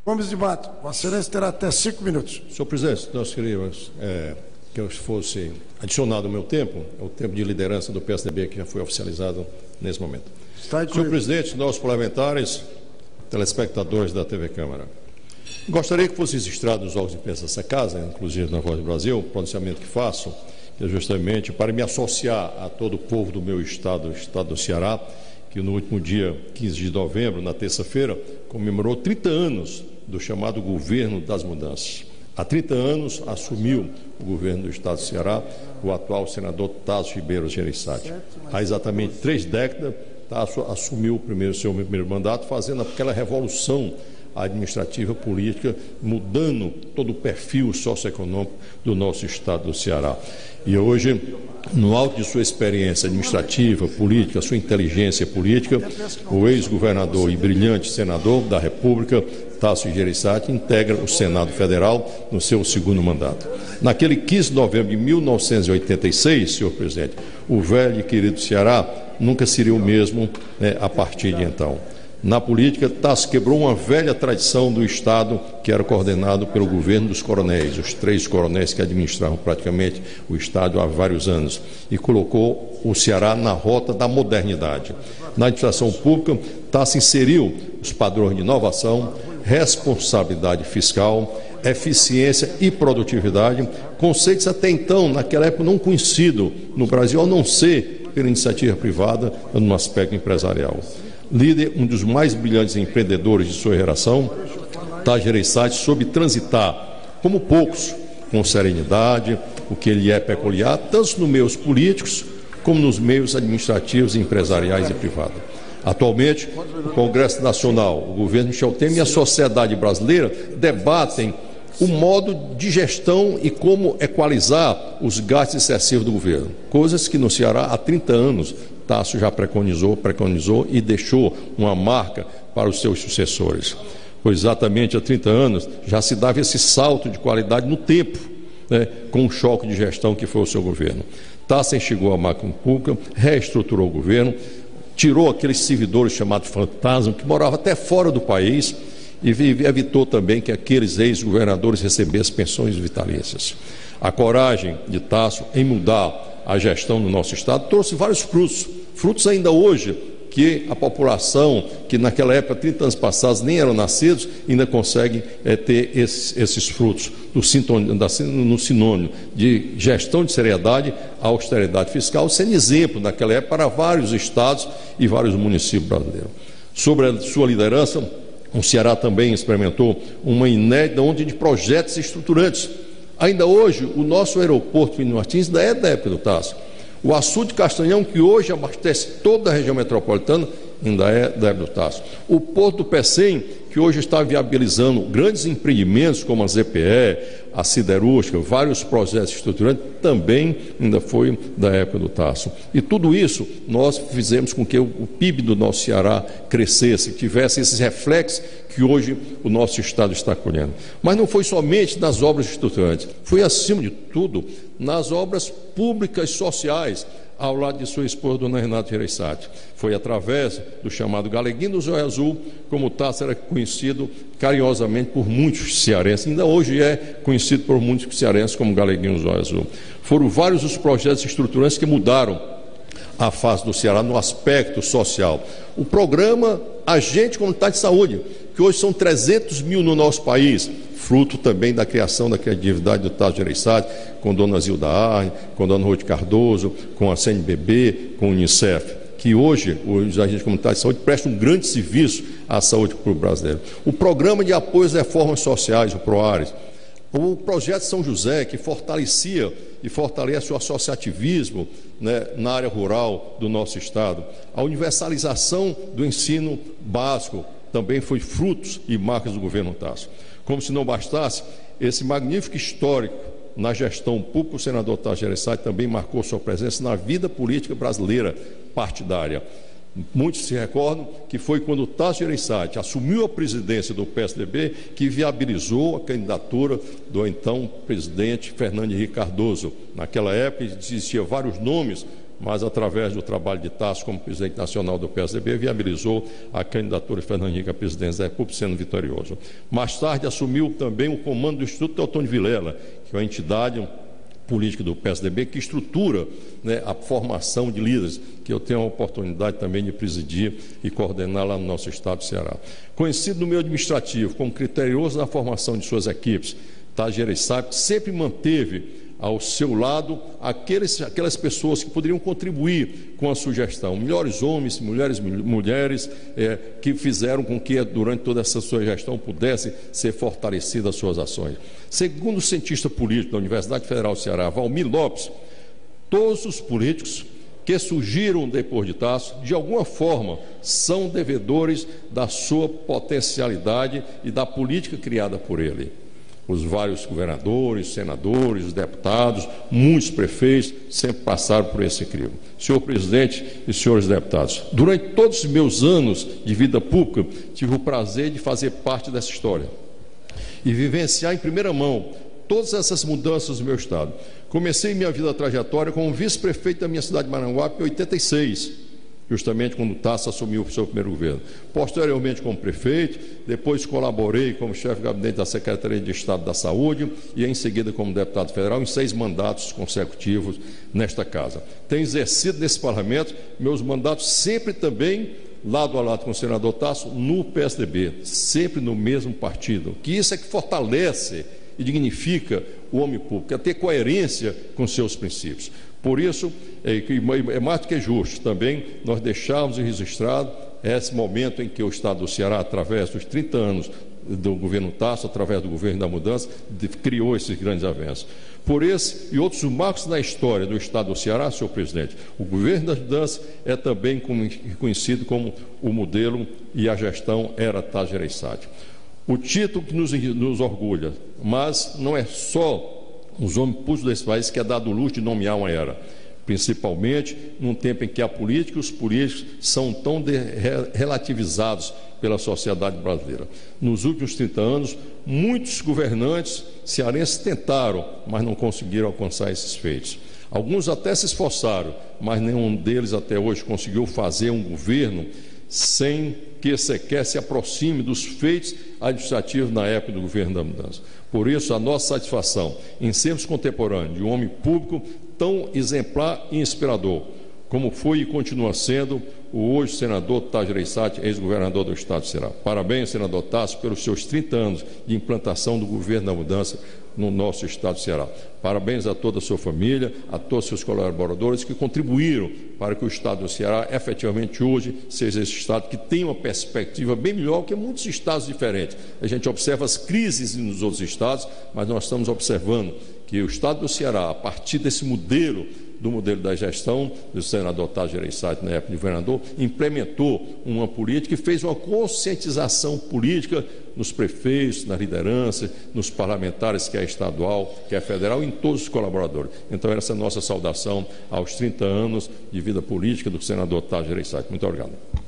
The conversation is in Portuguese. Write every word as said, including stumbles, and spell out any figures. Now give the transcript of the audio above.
Gomes de Mato, Vossa Excelência terá até cinco minutos. Senhor presidente, nós queríamos é, que eu fosse adicionado ao meu tempo, o tempo de liderança do P S D B, que já foi oficializado nesse momento. Está Senhor presidente, nossos parlamentares, telespectadores da T V Câmara, gostaria que fosse registrado nos órgãos de imprensa dessa casa, inclusive na Voz do Brasil, o pronunciamento que faço, que é justamente para me associar a todo o povo do meu estado, o estado do Ceará, que no último dia quinze de novembro, na terça-feira, comemorou trinta anos do chamado Governo das Mudanças. Há trinta anos assumiu o governo do estado do Ceará o atual senador Tasso Ribeiro Gereissati. Há exatamente três décadas, Tasso assumiu o primeiro, seu primeiro mandato, fazendo aquela revolução administrativa política, mudando todo o perfil socioeconômico do nosso estado do Ceará. E hoje, no alto de sua experiência administrativa, política, sua inteligência política, o ex-governador e brilhante senador da República, Tasso Gereissati, integra o Senado Federal no seu segundo mandato. Naquele quinze de novembro de mil novecentos e oitenta e seis, senhor presidente, o velho e querido Ceará nunca seria o mesmo, né, a partir de então. Na política, Tasso quebrou uma velha tradição do Estado que era coordenado pelo governo dos coronéis, os três coronéis que administravam praticamente o Estado há vários anos, e colocou o Ceará na rota da modernidade. Na administração pública, Tasso inseriu os padrões de inovação, responsabilidade fiscal, eficiência e produtividade, conceitos até então, naquela época, não conhecidos no Brasil, a não ser pela iniciativa privada no aspecto empresarial. Líder, um dos mais brilhantes empreendedores de sua geração, Tasso Gereissati soube transitar, como poucos, com serenidade, o que ele é peculiar, tanto nos meios políticos, como nos meios administrativos, empresariais e privados. Atualmente, o Congresso Nacional, o governo Michel Temer e a sociedade brasileira debatem o modo de gestão e como equalizar os gastos excessivos do governo, coisas que no Ceará há trinta anos Tasso já preconizou, preconizou e deixou uma marca para os seus sucessores. Pois exatamente há trinta anos já se dava esse salto de qualidade no tempo, né, com o choque de gestão que foi o seu governo. Tasso enxugou a máquina pública, reestruturou o governo, tirou aqueles servidores chamados fantasma, que moravam até fora do país, e evitou também que aqueles ex-governadores recebessem pensões vitalícias. A coragem de Tasso em mudar a gestão do nosso Estado trouxe vários frutos, frutos ainda hoje que a população, que naquela época, trinta anos passados, nem eram nascidos, ainda consegue é, ter esses, esses frutos no sinônimo de gestão de seriedade, austeridade fiscal, sendo exemplo naquela época para vários estados e vários municípios brasileiros. Sobre a sua liderança, o Ceará também experimentou uma inédita onda de projetos estruturantes. Ainda hoje, o nosso aeroporto Firmino Martins ainda é da época do Tasso. O açude de Castanhão, que hoje abastece toda a região metropolitana, ainda é da época do Tasso. O Porto do Pecém, que hoje está viabilizando grandes empreendimentos como a Z P E, a siderúrgica, vários projetos estruturantes, também ainda foi da época do Tasso. E tudo isso nós fizemos com que o P I B do nosso Ceará crescesse, tivesse esses reflexos que hoje o nosso Estado está colhendo. Mas não foi somente nas obras estruturantes, foi acima de tudo nas obras públicas sociais, ao lado de sua esposa, dona Renata Gereissati. Foi através do chamado Galeguinho do Zóio Azul, como o Tasso era conhecido carinhosamente por muitos cearenses, ainda hoje é conhecido por muitos cearenses como Galeguinho do Zóio Azul. Foram vários os projetos estruturantes que mudaram a face do Ceará no aspecto social. O programa Agente Comunitário de Saúde, que hoje são trezentos mil no nosso país, fruto também da criação da criatividade do Tasso Gereissati, com Dona Zilda Arne, com Dona Ruth Cardoso, com a C N B B, com o Unicef, que hoje os agentes comunitários de saúde prestam um grande serviço à saúde pública brasileira. O Programa de Apoio às Reformas Sociais, o PROARES, o Projeto São José, que fortalecia e fortalece o associativismo, né, na área rural do nosso Estado. A universalização do ensino básico também foi frutos e marcas do governo Tasso. Como se não bastasse, esse magnífico histórico na gestão pública, o senador Tasso Gereissati também marcou sua presença na vida política brasileira partidária. Muitos se recordam que foi quando o Tasso Gereissati assumiu a presidência do P S D B que viabilizou a candidatura do então presidente Fernando Henrique Cardoso. Naquela época existiam vários nomes mas através do trabalho de Tasso como presidente nacional do P S D B, viabilizou a candidatura de Fernando Henrique à presidência da República, sendo vitorioso. Mais tarde assumiu também o comando do Instituto Teotônio Vilela, que é uma entidade política do P S D B que estrutura, né, a formação de líderes, que eu tenho a oportunidade também de presidir e coordenar lá no nosso estado do Ceará. Conhecido no meio administrativo como criterioso na formação de suas equipes, Tasso Gereissati sempre manteve ao seu lado aqueles, aquelas pessoas que poderiam contribuir com a sugestão, melhores homens, mulheres, mulheres é, que fizeram com que durante toda essa sua gestão pudesse ser fortalecida as suas ações. Segundo o cientista político da Universidade Federal do Ceará, Valmir Lopes, todos os políticos que surgiram depois de Tasso, de alguma forma, são devedores da sua potencialidade e da política criada por ele. Os vários governadores, senadores, deputados, muitos prefeitos sempre passaram por esse crivo. Senhor presidente e senhores deputados, durante todos os meus anos de vida pública, tive o prazer de fazer parte dessa história e vivenciar em primeira mão todas essas mudanças no meu estado. Comecei minha vida trajetória como vice-prefeito da minha cidade de Maranguape em oitenta e seis, justamente quando Tasso assumiu o seu primeiro governo. Posteriormente como prefeito, depois colaborei como chefe de gabinete da Secretaria de Estado da Saúde e em seguida como deputado federal em seis mandatos consecutivos nesta casa. Tenho exercido nesse parlamento meus mandatos sempre também lado a lado com o senador Tasso no P S D B, sempre no mesmo partido, que isso é que fortalece e dignifica o homem público, é ter coerência com seus princípios. Por isso, é mais do que justo também nós deixarmos registrado esse momento em que o Estado do Ceará, através dos trinta anos do governo Tasso, através do governo da mudança, criou esses grandes avanços. Por esse e outros marcos na história do Estado do Ceará, senhor presidente, o governo da mudança é também reconhecido como o modelo e a gestão era Tasso Gereissati. O título que nos, nos orgulha, mas não é só os homens públicos desse país que é dado o luxo de nomear uma era, principalmente num tempo em que a política e os políticos são tão de, re, relativizados pela sociedade brasileira. Nos últimos trinta anos, muitos governantes cearenses tentaram, mas não conseguiram alcançar esses feitos. Alguns até se esforçaram, mas nenhum deles até hoje conseguiu fazer um governo sem que sequer se aproxime dos feitos administrativos na época do governo da mudança. Por isso, a nossa satisfação em sermos contemporâneos de um homem público tão exemplar e inspirador, como foi e continua sendo o hoje senador Tasso Gereissati, ex-governador do Estado do Ceará. Parabéns, senador Tasso, pelos seus trinta anos de implantação do governo da mudança no nosso Estado do Ceará. Parabéns a toda a sua família, a todos os seus colaboradores que contribuíram para que o Estado do Ceará, efetivamente hoje, seja esse Estado que tem uma perspectiva bem melhor que muitos estados diferentes. A gente observa as crises nos outros estados, mas nós estamos observando que o Estado do Ceará, a partir desse modelo, do modelo da gestão do senador Tasso Gereissati, na época de governador, implementou uma política e fez uma conscientização política nos prefeitos, na liderança, nos parlamentares, que é estadual, que é federal, e em todos os colaboradores. Então, essa é a nossa saudação aos trinta anos de vida política do senador Tasso Gereissati. Muito obrigado.